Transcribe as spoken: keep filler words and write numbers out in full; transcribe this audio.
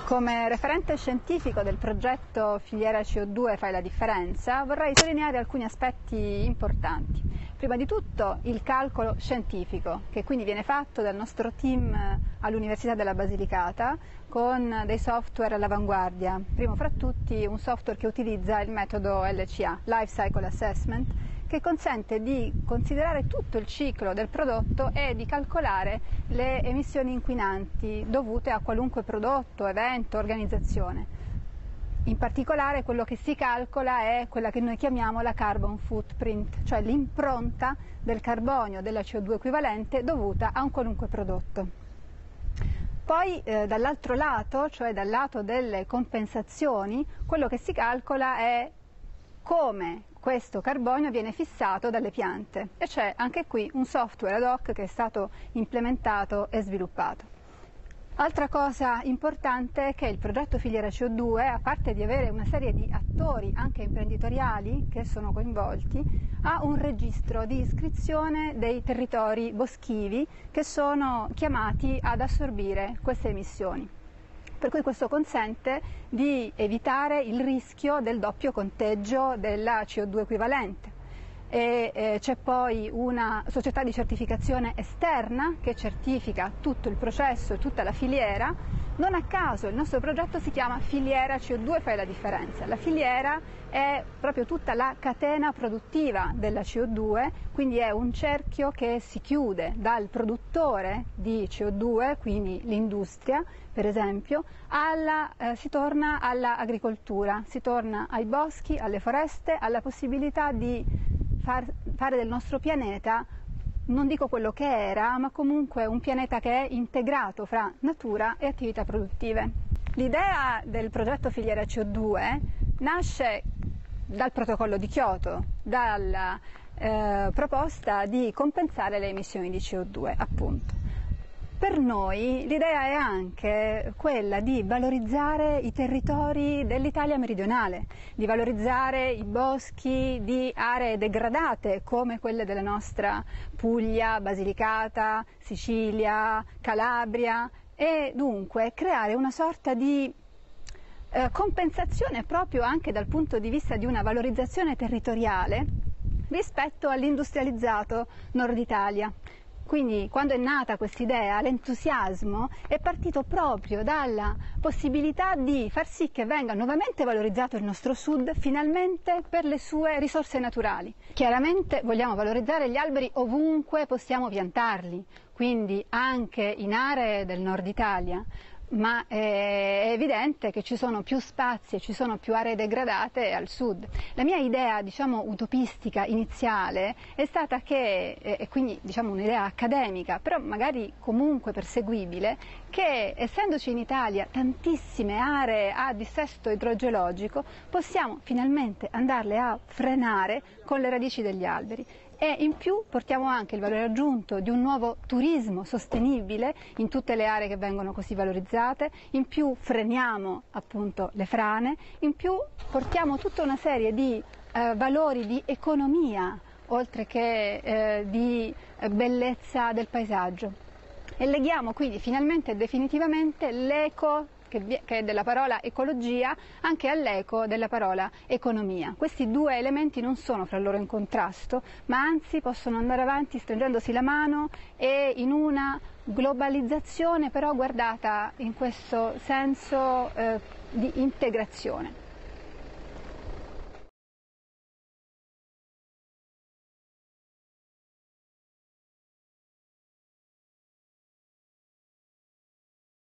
Come referente scientifico del progetto Filiera C O due Fai la differenza, vorrei sottolineare alcuni aspetti importanti. Prima di tutto il calcolo scientifico, che quindi viene fatto dal nostro team all'Università della Basilicata con dei software all'avanguardia. Primo fra tutti un software che utilizza il metodo L C A, Life Cycle Assessment, che consente di considerare tutto il ciclo del prodotto e di calcolare le emissioni inquinanti dovute a qualunque prodotto, evento, organizzazione. In particolare quello che si calcola è quella che noi chiamiamo la carbon footprint, cioè l'impronta del carbonio, della C O due equivalente dovuta a un qualunque prodotto. Poi eh, dall'altro lato, cioè dal lato delle compensazioni, quello che si calcola è come questo carbonio viene fissato dalle piante e c'è anche qui un software ad hoc che è stato implementato e sviluppato. Altra cosa importante è che il progetto Filiera C O due, a parte di avere una serie di attori anche imprenditoriali che sono coinvolti, ha un registro di iscrizione dei territori boschivi che sono chiamati ad assorbire queste emissioni. Per cui questo consente di evitare il rischio del doppio conteggio della C O due equivalente. E eh, c'è poi una società di certificazione esterna che certifica tutto il processo e tutta la filiera. Non a caso il nostro progetto si chiama Filiera C O due Fai la differenza. La filiera è proprio tutta la catena produttiva della C O due, quindi è un cerchio che si chiude dal produttore di C O due, quindi l'industria per esempio, alla, eh, si torna all'agricoltura, si torna ai boschi, alle foreste, alla possibilità di far, fare del nostro pianeta, non dico quello che era, ma comunque un pianeta che è integrato fra natura e attività produttive. L'idea del progetto Filiera C O due nasce dal protocollo di Kyoto, dalla eh, proposta di compensare le emissioni di C O due, appunto. Per noi l'idea è anche quella di valorizzare i territori dell'Italia meridionale, di valorizzare i boschi di aree degradate come quelle della nostra Puglia, Basilicata, Sicilia, Calabria e dunque creare una sorta di eh, compensazione proprio anche dal punto di vista di una valorizzazione territoriale rispetto all'industrializzato Nord Italia. Quindi quando è nata quest'idea, l'entusiasmo è partito proprio dalla possibilità di far sì che venga nuovamente valorizzato il nostro Sud finalmente per le sue risorse naturali. Chiaramente vogliamo valorizzare gli alberi ovunque possiamo piantarli, quindi anche in aree del Nord Italia, ma è evidente che ci sono più spazi e ci sono più aree degradate al sud. La mia idea, diciamo, utopistica iniziale è stata che, e quindi diciamo un'idea accademica, però magari comunque perseguibile, che essendoci in Italia tantissime aree a dissesto idrogeologico, possiamo finalmente andarle a frenare con le radici degli alberi. E in più portiamo anche il valore aggiunto di un nuovo turismo sostenibile in tutte le aree che vengono così valorizzate, in più freniamo appunto le frane, in più portiamo tutta una serie di eh, valori di economia oltre che eh, di bellezza del paesaggio e leghiamo quindi finalmente e definitivamente l'eco che è della parola ecologia anche all'eco della parola economia. Questi due elementi non sono fra loro in contrasto, ma anzi possono andare avanti stringendosi la mano e in una globalizzazione però guardata in questo senso eh, di integrazione.